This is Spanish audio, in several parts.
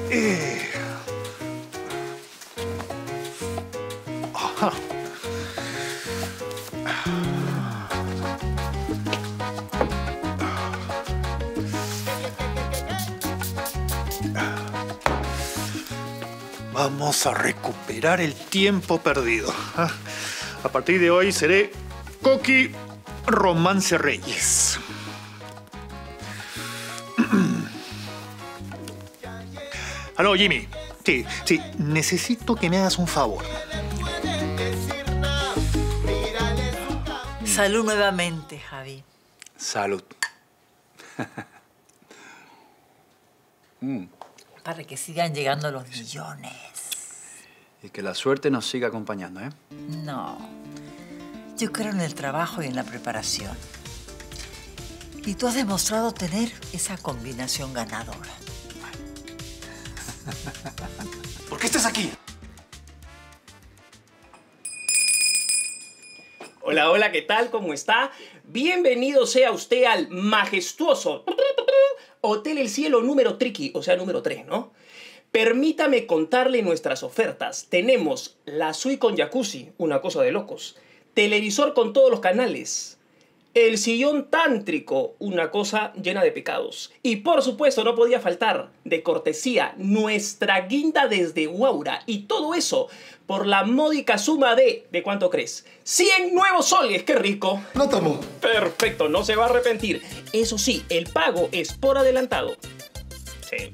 Ajá. Vamos a recuperar el tiempo perdido. A partir de hoy seré Coqui Romance Reyes. Aló, Jimmy. Sí, necesito que me hagas un favor. Salud nuevamente, Javi. Salud. Para que sigan llegando los millones. Y que la suerte nos siga acompañando, ¿eh? No. Yo creo en el trabajo y en la preparación. Y tú has demostrado tener esa combinación ganadora. ¿Por qué estás aquí? Hola, hola, ¿qué tal? ¿Cómo está? Bienvenido sea usted al majestuoso Hotel El Cielo número Triqui, o sea, número 3, ¿no? Permítame contarle nuestras ofertas. Tenemos la suite con jacuzzi, una cosa de locos. Televisor con todos los canales. El sillón tántrico, una cosa llena de pecados. Y por supuesto no podía faltar, de cortesía, nuestra guinda desde Huaura. Y todo eso por la módica suma de ¿cuánto crees? 100 nuevos soles, ¡qué rico! No tomo. Perfecto, no se va a arrepentir. Eso sí, el pago es por adelantado. Sí.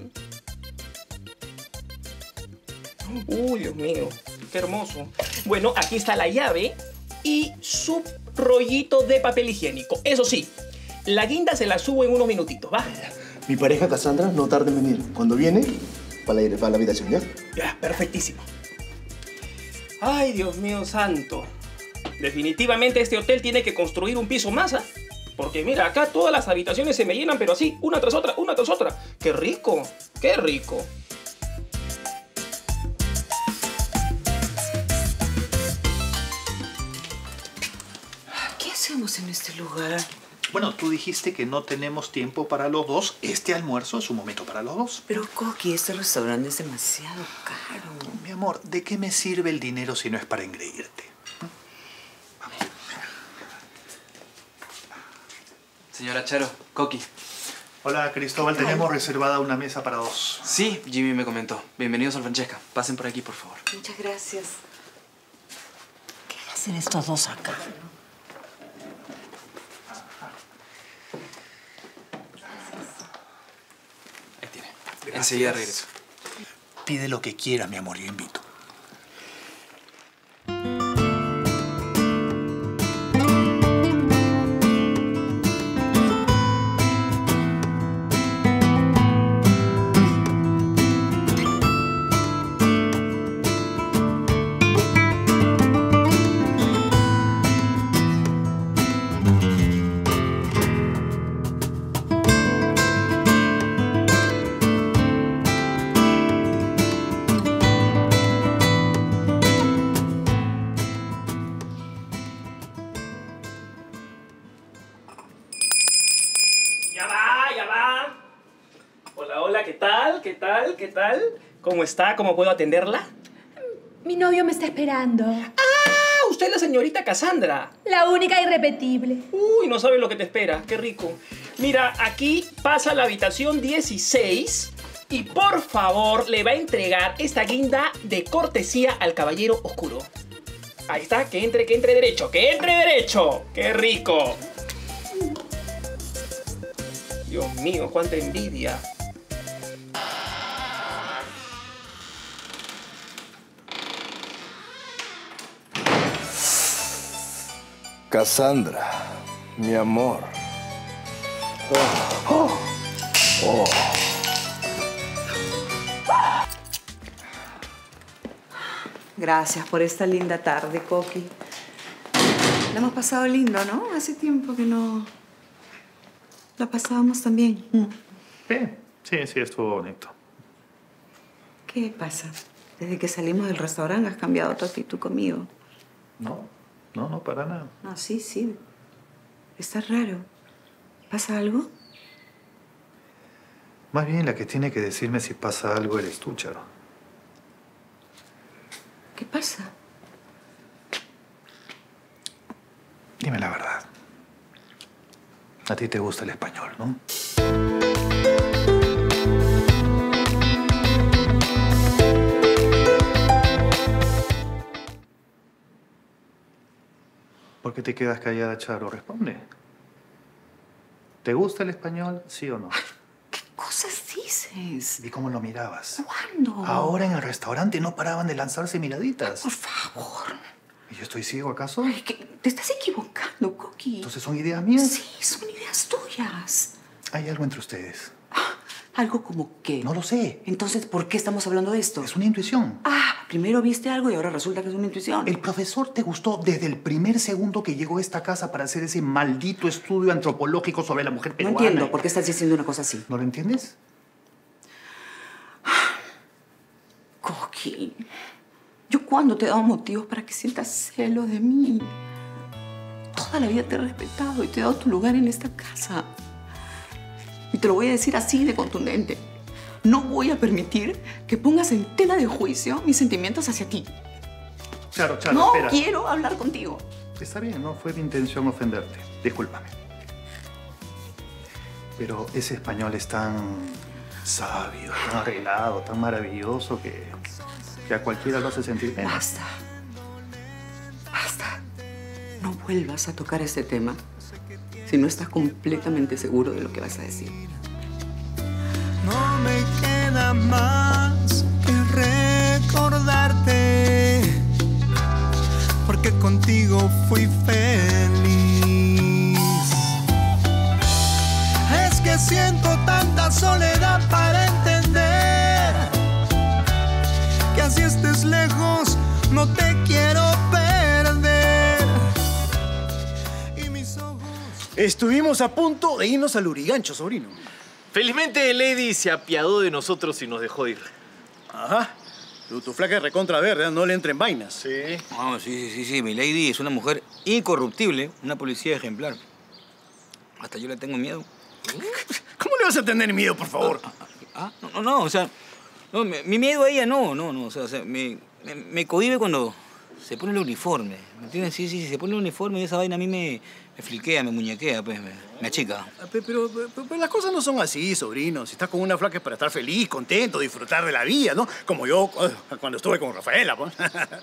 Uy, Dios mío, qué hermoso. Bueno, aquí está la llave y su rollito de papel higiénico. Eso sí, la guinda se la subo en unos minutitos, ¿va? Mi pareja Cassandra no tarda en venir. Cuando viene, para la habitación, ¿ya? Ya, perfectísimo. Ay, Dios mío santo. Definitivamente este hotel tiene que construir un piso más, ¿ah? Porque mira, acá todas las habitaciones se me llenan, pero así, una tras otra, una tras otra. ¡Qué rico! ¡Qué rico! ¿Qué hacemos en este lugar? Bueno, tú dijiste que no tenemos tiempo para los dos. Este almuerzo es un momento para los dos. Pero, Coqui, este restaurante es demasiado caro. Mi amor, ¿de qué me sirve el dinero si no es para engreírte? Señora Charo, Coqui. Hola, Cristóbal. Tenemos reservada una mesa para dos. Sí, Jimmy me comentó. Bienvenidos al Francesca. Pasen por aquí, por favor. Muchas gracias. ¿Qué hacen estos dos acá? Ahí tiene. Enseguida regreso. Pide lo que quieras, mi amor, yo invito. Ya va, ya va. Hola, hola, ¿qué tal? ¿Qué tal? ¿Qué tal? ¿Cómo está? ¿Cómo puedo atenderla? Mi novio me está esperando. ¡Ah! Usted es la señorita Cassandra. La única irrepetible. Uy, no sabe lo que te espera. Qué rico. Mira, aquí pasa a la habitación 16 y por favor le va a entregar esta guinda de cortesía al caballero oscuro. Ahí está, que entre derecho, que entre derecho. ¡Qué rico! Dios mío, cuánta envidia. Cassandra, mi amor. Oh. Oh. Gracias por esta linda tarde, Coqui. La hemos pasado lindo, ¿no? Hace tiempo que no la pasábamos tan bien. Sí, estuvo bonito. ¿Qué pasa? Desde que salimos del restaurante has cambiado tu actitud conmigo. No, para nada. Ah, sí. Está raro. ¿Pasa algo? Más bien la que tiene que decirme si pasa algo eres tú, Charo. ¿Qué pasa? Dime la verdad. A ti te gusta el español, ¿no? ¿Por qué te quedas callada, Charo? Responde. ¿Te gusta el español, sí o no? ¿Qué cosas dices? ¿Y cómo lo mirabas? ¿Cuándo? Ahora en el restaurante no paraban de lanzarse miraditas. Por favor. ¿Y yo estoy ciego acaso? Ay, te estás equivocando, Coqui. ¿Entonces son ideas mías? Sí, son ideas tuyas. Hay algo entre ustedes. ¿Algo como qué? No lo sé. Entonces, ¿por qué estamos hablando de esto? Es una intuición. Primero viste algo y ahora resulta que es una intuición. El profesor te gustó desde el primer segundo que llegó a esta casa para hacer ese maldito estudio antropológico sobre la mujer No peruana. entiendo por qué estás diciendo una cosa así. ¿No lo entiendes? Coqui, ¿yo cuándo te he dado motivos para que sientas celo de mí? Toda la vida te he respetado y te he dado tu lugar en esta casa. Y te lo voy a decir así de contundente. No voy a permitir que pongas en tela de juicio mis sentimientos hacia ti. Charo, No espera. quiero hablar contigo. Está bien, no fue mi intención ofenderte. Discúlpame. Pero ese español es tan sabio, tan arreglado, tan maravilloso que a cualquiera lo hace sentir bien. Basta. Basta. No vuelvas a tocar ese tema si no estás completamente seguro de lo que vas a decir. No me queda más que recordarte, porque contigo fui feliz. Es que siento tanta soledad para entender que así estés lejos, no te quiero perder. Y mis ojos... Estuvimos a punto de irnos al Lurigancho, sobrino. Felizmente, Lady se apiadó de nosotros y nos dejó ir. Ajá. Tu flaca es recontra verde, no le entren vainas. Sí. No, sí. Mi Lady es una mujer incorruptible, una policía ejemplar. Hasta yo le tengo miedo. ¿Cómo le vas a tener miedo, por favor? No, o sea... No, mi miedo a ella no, o sea, me cohíbe cuando se pone el uniforme, ¿me entiendes? Sí, se pone el uniforme y esa vaina a mí me fliquea, me muñequea, pues, me achica. Pero las cosas no son así, sobrino. Si estás con una flaca es para estar feliz, contento, disfrutar de la vida, ¿no? Como yo cuando estuve con Rafaela, pues.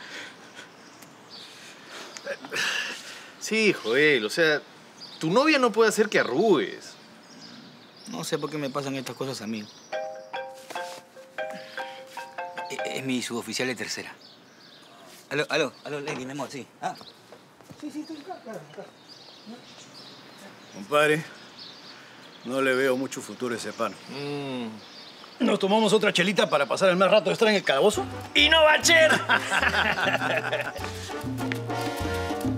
Sí, Joel, o sea, tu novia no puede hacer que arrugues. No sé por qué me pasan estas cosas a mí. Es mi suboficial de tercera. Aló, Lady, mi amor, sí. Sí, estoy acá. Compadre, no le veo mucho futuro a ese pan. ¿Nos tomamos otra chelita para pasar el más rato de estar en el calabozo? ¡Y no va a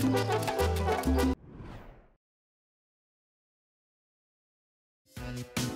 ser!